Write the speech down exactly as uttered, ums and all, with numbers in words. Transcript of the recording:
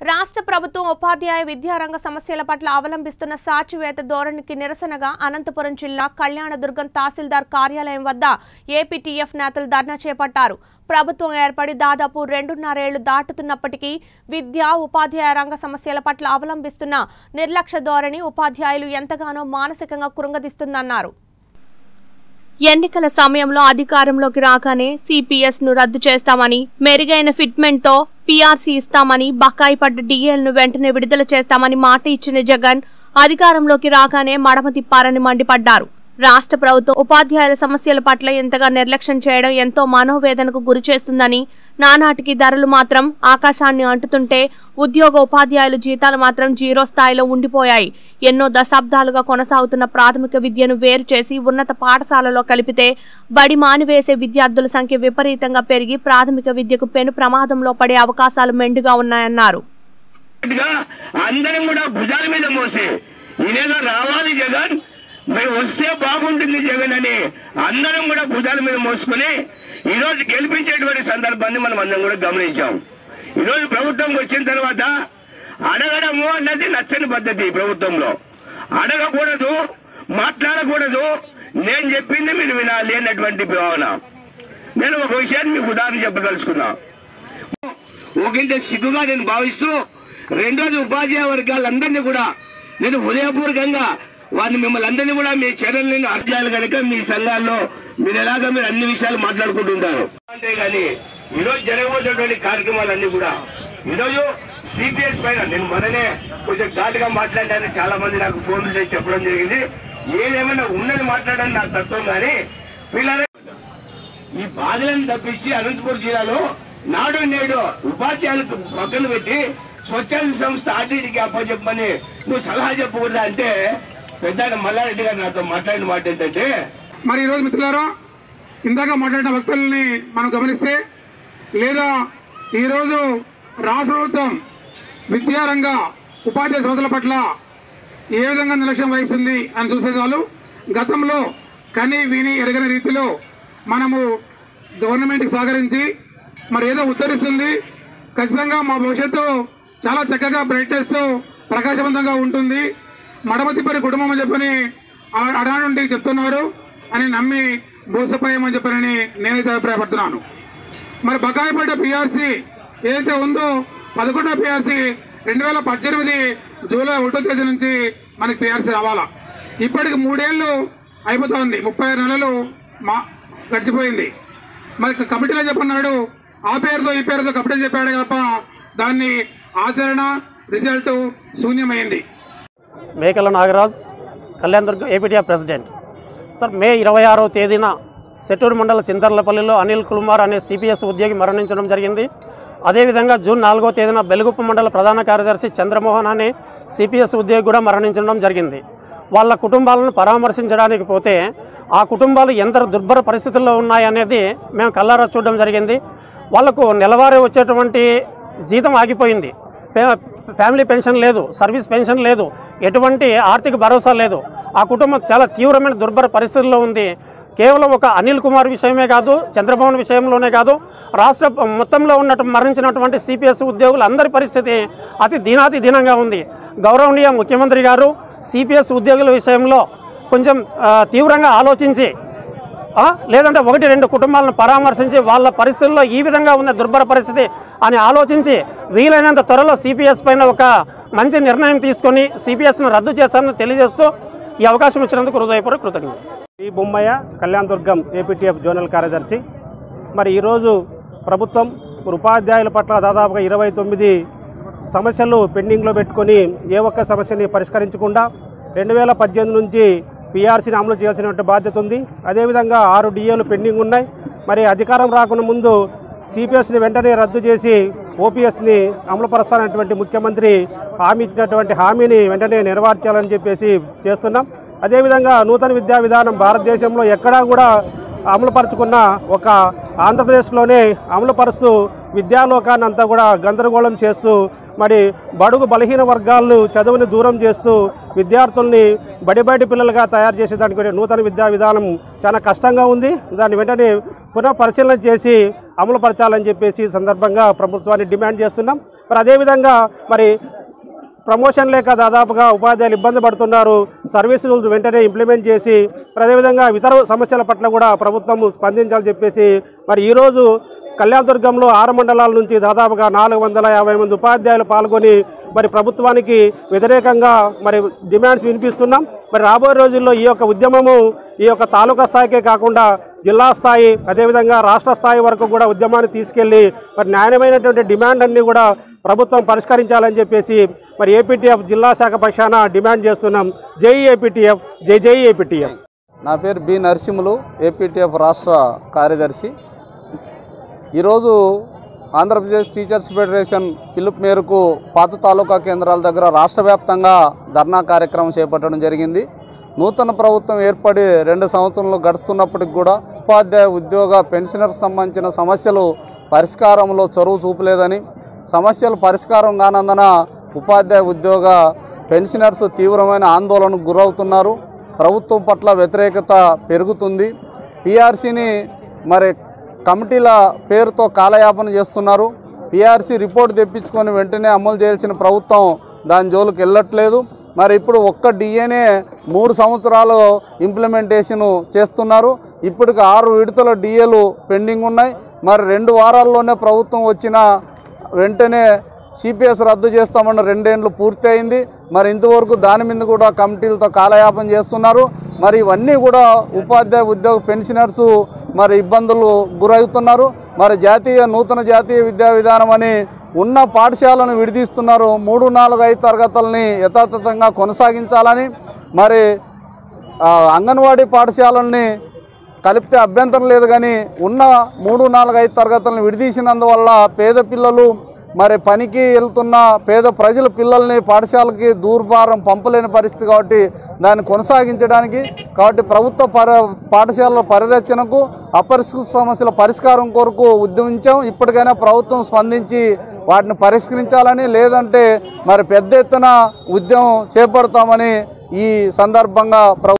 రాష్ట్ర ప్రభుత్వం ఉపాధ్యాయ విద్యారంగ సమస్యల పట్ల అవలంబిస్తున్న సాచివేత ధోరణికి నిరసనగా అనంతపురం జిల్లా కళ్యాణదుర్గం తహసీల్దార్ కార్యాలయం వద్ద ఏపీటీఎఫ్ నేతలు ధర్నా చేపట్టారు. ప్రభుత్వం ఏర్పడి దాదాపు రెండున్నరేళ్లు దాటుతున్నప్పటికీ విద్యా ఉపాధ్యాయ రంగ సమస్యల పట్ల అవలంబిస్తున్న నిర్లక్ష్య ధోరణి ఉపాధ్యాయులు ఎంతగానో మానసికంగా కృంగదీస్తుందన్నారు. ఎన్నికల సమయంలో అధికారంలోకి రాగానే సిపిఎస్ ను రద్దు చేస్తామని, మెరుగైన ఫిట్మెంట్ తో పీఆర్సీ ఇస్తామని, బకాయి పడ్డ డిఏలను వెంటనే విడుదల చేస్తామని మాట ఇచ్చిన జగన్ అధికారంలోకి రాగానే మడమ తిప్పారని మండిపడ్డారు. రాష్ట్ర ప్రభుత్వం ఉపాధ్యాయుల సమస్యల పట్ల ఎంతగా నిర్లక్ష్యం చేయడం ఎంతో మనోవేదనకు గురి చేస్తుందని, నానాటికి ధరలు మాత్రం ఆకాశాన్ని అంటుతుంటే ఉద్యోగ ఉపాధ్యాయుల జీతాలు మాత్రం జీరో స్థాయిలో ఉండిపోయాయి. ఎన్నో దశాబ్దాలుగా కొనసాగుతున్న ప్రాథమిక విద్యను వేరు చేసి ఉన్నత పాఠశాలలో కలిపితే బడి మానివేసే విద్యార్థుల సంఖ్య విపరీతంగా పెరిగి ప్రాథమిక విద్యకు పెను ప్రమాదంలో పడే అవకాశాలు మెండుగా ఉన్నాయన్నారు. మరి వస్తే బాగుంటుంది జగన్ అని అందరం కూడా భుజాల మీద మోసుకుని ఈ రోజు గెలిపించేటువంటి సందర్భాన్ని మనం అందరం కూడా గమనించాం. ఈ రోజు ప్రభుత్వంకి వచ్చిన తర్వాత అడగడము అన్నది నచ్చని పద్ధతి. ప్రభుత్వంలో అడగకూడదు, మాట్లాడకూడదు, నేను చెప్పింది మీరు వినాలి అన్నటువంటి భావన. నేను ఒక విషయాన్ని మీకు ఉదాహరణ చెప్పదలుచుకున్నా. ఒకంత సిగ్గుగా నేను భావిస్తూ రెండోది ఉపాధ్యాయ వర్గాలందరినీ కూడా నేను హృదయపూర్వకంగా వారిని మిమ్మల్ని అందరినీ కూడా మీ చర్యలను అర్థాలు కనుక మీ సంఘాల్లో మీరు ఎలాగ మీరు అన్ని విషయాలు మాట్లాడుకుంటుంటారు. అంతేగాని ఈరోజు జరగబోతున్నటువంటి కార్యక్రమాలన్నీ కూడా ఈరోజు సిపిఎస్ పైన నేను మననే కొంచెం ఘాటుగా మాట్లాడాలని చాలా మంది నాకు ఫోన్లు చేసి చెప్పడం జరిగింది. ఏదేమైనా ఉన్నది మాట్లాడని నా తత్వం. కానీ వీళ్ళ ఈ బాధలను తప్పించి అనంతపురం జిల్లాలో నాడు నేడు ఉపాధ్యాయులకు పక్కన పెట్టి స్వచ్ఛంద సంస్థ ఆర్టీడీకి అప్పచెప్పమని నువ్వు సలహా చెప్పకూడదా అంటే పెద్ద మల్లారెడ్డి గారు నాతో మాట్లాడిన మాట ఏంటంటే, మరి ఈరోజు మిత్రులారా ఇందాక మాట్లాడిన వ్యక్తుల్ని మనం గమనిస్తే, లేదా ఈరోజు రాష్ట్ర ప్రభుత్వం విద్యారంగ ఉపాధ్యాయ సంస్థల పట్ల ఏ విధంగా నిర్లక్ష్యం వహిస్తుంది అని చూసేవాళ్ళు గతంలో కని విని ఎరగని రీతిలో మనము గవర్నమెంట్కి సహకరించి మరి ఏదో ఉత్తరిస్తుంది, ఖచ్చితంగా మా భవిష్యత్తు చాలా చక్కగా బ్రైట్నెస్తో ప్రకాశవంతంగా ఉంటుంది, మడమతిపరి కుటుంబం అని చెప్పని అడా నుండి చెప్తున్నారు అని నమ్మి మోసపోయామని చెప్పని నేనైతే అభిప్రాయపడుతున్నాను. మరి బకాయి పడ్డ పిఆర్సీ ఏదైతే ఉందో పదకొండవ పిఆర్సీ రెండు వేల పద్దెనిమిది జూలై ఒకటో తేదీ నుంచి మనకి పిఆర్సీ రావాలా. ఇప్పటికి మూడేళ్ళు అయిపోతుంది, ముప్పై ఆరు నెలలు మా గడిచిపోయింది. మరి కమిటీలో చెప్పన్నాడు ఆ పేరుతో ఈ పేరుతో కమిటీలు చెప్పాడు తప్ప దాన్ని ఆచరణ రిజల్ట్ శూన్యమైంది. Mekala Nagaraj, Kalyanadurgam APTF president. Sir, May ఇరవై ఆరో తేదీన సెట్టూరు మండల చింతర్లపల్లిలో అనిల్ కుమార్ అనే సిపిఎస్ ఉద్యోగి మరణించడం జరిగింది. అదేవిధంగా జూన్ నాలుగో తేదీన బెలుగుప్ప మండల ప్రధాన కార్యదర్శి చంద్రమోహన్ అనే సిపిఎస్ ఉద్యోగి కూడా మరణించడం జరిగింది. వాళ్ళ కుటుంబాలను పరామర్శించడానికి పోతే ఆ కుటుంబాలు ఎంత దుర్భర పరిస్థితుల్లో ఉన్నాయనేది మేము కళ్ళారా చూడడం జరిగింది. వాళ్లకు నెలవారీ వచ్చేటువంటి జీతం ఆగిపోయింది, ఫ్యామిలీ పెన్షన్ లేదు, సర్వీస్ పెన్షన్ లేదు, ఎటువంటి ఆర్థిక భరోసా లేదు. ఆ కుటుంబం చాలా తీవ్రమైన దుర్భర పరిస్థితుల్లో ఉంది. కేవలం ఒక అనిల్ కుమార్ విషయమే కాదు, చంద్రమోహన్ విషయంలోనే కాదు, రాష్ట్ర మొత్తంలో ఉన్నట్టు మరణించినటువంటి సిపిఎస్ ఉద్యోగులు అందరి పరిస్థితి అతి దీనాతి దీనంగా ఉంది. గౌరవనీయ ముఖ్యమంత్రి గారు సిపిఎస్ ఉద్యోగుల విషయంలో కొంచెం తీవ్రంగా ఆలోచించి, లేదంటే ఒకటి రెండు కుటుంబాలను పరామర్శించి వాళ్ళ పరిస్థితుల్లో ఈ విధంగా ఉన్న దుర్భర పరిస్థితి అని ఆలోచించి వీలైనంత త్వరలో సిపిఎస్ పైన ఒక మంచి నిర్ణయం తీసుకొని సిపిఎస్ను రద్దు చేస్తారని తెలియజేస్తూ ఈ అవకాశం ఇచ్చినందుకు హృదయపూర్వక కృతజ్ఞతలు. ఈ బొమ్మయ్య, కళ్యాణదుర్గం ఏపీటీఎఫ్ జోనల్ కార్యదర్శి. మరి ఈరోజు ప్రభుత్వం ఉపాధ్యాయుల పట్ల దాదాపుగా ఇరవై తొమ్మిది సమస్యలు పెండింగ్లో పెట్టుకొని ఏ ఒక్క సమస్యని పరిష్కరించకుండా రెండు వేల పద్దెనిమిది నుంచి పీఆర్సీని అమలు చేయాల్సిన బాధ్యత ఉంది. అదేవిధంగా ఆరు డిఏలు పెండింగ్ ఉన్నాయి. మరి అధికారం రాకుండా ముందు సిపిఎస్ని వెంటనే రద్దు చేసి ఓపీఎస్ని అమలుపరుస్తానటువంటి ముఖ్యమంత్రి హామీ ఇచ్చినటువంటి హామీని వెంటనే నెరవేర్చాలని చెప్పేసి చేస్తున్నాం. అదేవిధంగా నూతన విద్యా విధానం భారతదేశంలో ఎక్కడా కూడా అమలుపరుచుకున్న ఒక ఆంధ్రప్రదేశ్లోనే అమలుపరుస్తూ విద్యాలోకాన్ని అంతా కూడా గందరగోళం చేస్తూ మరి బడుగు బలహీన వర్గాలను చదువుని దూరం చేస్తూ విద్యార్థుల్ని బడి బయటి పిల్లలుగా తయారు చేసేదానికి నూతన విద్యా విధానం చాలా కష్టంగా ఉంది. దాన్ని వెంటనే పునః పరిశీలన చేసి అమలుపరచాలని చెప్పేసి సందర్భంగా ప్రభుత్వాన్ని డిమాండ్ చేస్తున్నాం. మరి అదేవిధంగా మరి ప్రమోషన్ లేక దాదాపుగా ఉపాధ్యాయులు ఇబ్బంది పడుతున్నారు. సర్వీసులు వెంటనే ఇంప్లిమెంట్ చేసి అదేవిధంగా ఇతర సమస్యల పట్ల కూడా ప్రభుత్వం స్పందించాలని చెప్పేసి మరి ఈరోజు కళ్యాణదుర్గంలో ఆరు మండలాల నుంచి దాదాపుగా నాలుగు వందల యాభై మంది ఉపాధ్యాయులు పాల్గొని మరి ప్రభుత్వానికి వ్యతిరేకంగా మరి డిమాండ్స్ వినిపిస్తున్నాం. మరి రాబోయే రోజుల్లో ఈ యొక్క ఉద్యమము ఈ యొక్క తాలూకా స్థాయికే కాకుండా జిల్లా స్థాయి అదేవిధంగా రాష్ట్ర స్థాయి వరకు కూడా ఉద్యమాన్ని తీసుకెళ్లి మరి న్యాయమైనటువంటి డిమాండ్ అన్ని కూడా ప్రభుత్వం పరిష్కరించాలని చెప్పేసి మరి ఏపీటీఎఫ్ జిల్లా శాఖ పక్షాన డిమాండ్ చేస్తున్నాం. జై ఏపీటీఎఫ్, జై జై ఏపీటీఎఫ్. నా పేరు బి నరసింహులు, ఏపీటీఎఫ్ రాష్ట్ర కార్యదర్శి. ఈరోజు ఆంధ్రప్రదేశ్ టీచర్స్ ఫెడరేషన్ పిలుపు మేరకు పాత తాలూకా కేంద్రాల దగ్గర రాష్ట్ర వ్యాప్తంగా ధర్నా కార్యక్రమం చేపట్టడం జరిగింది. నూతన ప్రభుత్వం ఏర్పడి రెండు సంవత్సరాలు గడుస్తున్నప్పటికి కూడా ఉపాధ్యాయ ఉద్యోగ పెన్షనర్కి సంబంధించిన సమస్యలు పరిష్కారంలో చొరవ చూపలేదని, సమస్యలు పరిష్కారం కానందున ఉపాధ్యాయ ఉద్యోగ పెన్షనర్స్ తీవ్రమైన ఆందోళనకు గురవుతున్నారు. ప్రభుత్వం పట్ల వ్యతిరేకత పెరుగుతుంది. పీఆర్సీని మరి కమిటీల పేరుతో కాలయాపన చేస్తున్నారు. పీఆర్సీ రిపోర్ట్ తెప్పించుకొని వెంటనే అమలు చేయాల్సిన ప్రభుత్వం దాని జోలికి వెళ్ళట్లేదు. మరి ఇప్పుడు ఒక్క డిఏనే మూడు సంవత్సరాలు ఇంప్లిమెంటేషన్ చేస్తున్నారు. ఇప్పటికి ఆరు విడతల డిఏలు పెండింగ్ ఉన్నాయి. మరి రెండు వారాల్లోనే ప్రభుత్వం వచ్చిన వెంటనే సిపిఎస్ రద్దు చేస్తామన్న రెండేండ్లు పూర్తి అయింది. మరి ఇంతవరకు దాని మీద కూడా కమిటీలతో కాలయాపన చేస్తున్నారు. మరి ఇవన్నీ కూడా ఉపాధ్యాయ ఉద్యోగ పెన్షనర్సు మరి ఇబ్బందులు గురవుతున్నారు. మరి జాతీయ నూతన జాతీయ విద్యా విధానం అని ఉన్న పాఠశాలను విడదీస్తున్నారు. మూడు నాలుగు ఐదు తరగతులని యథాతథంగా కొనసాగించాలని, మరి అంగన్వాడీ పాఠశాలల్ని కలిపితే అభ్యంతరం లేదు, కానీ ఉన్న మూడు నాలుగు ఐదు తరగతులను విడదీసినందువల్ల పేద పిల్లలు మరి పనికి వెళ్తున్న పేద ప్రజల పిల్లల్ని పాఠశాలకి దూర్భారం పంపలేని పరిస్థితి. కాబట్టి దాన్ని కొనసాగించడానికి కాబట్టి ప్రభుత్వ పర పాఠశాలల పరిరక్షణకు అపరిష్కృత సమస్యల పరిష్కారం కొరకు ఉద్యమించాం. ఇప్పటికైనా ప్రభుత్వం స్పందించి వాటిని పరిష్కరించాలని, లేదంటే మరి పెద్ద ఎత్తున ఉద్యమం చేపడతామని ఈ సందర్భంగా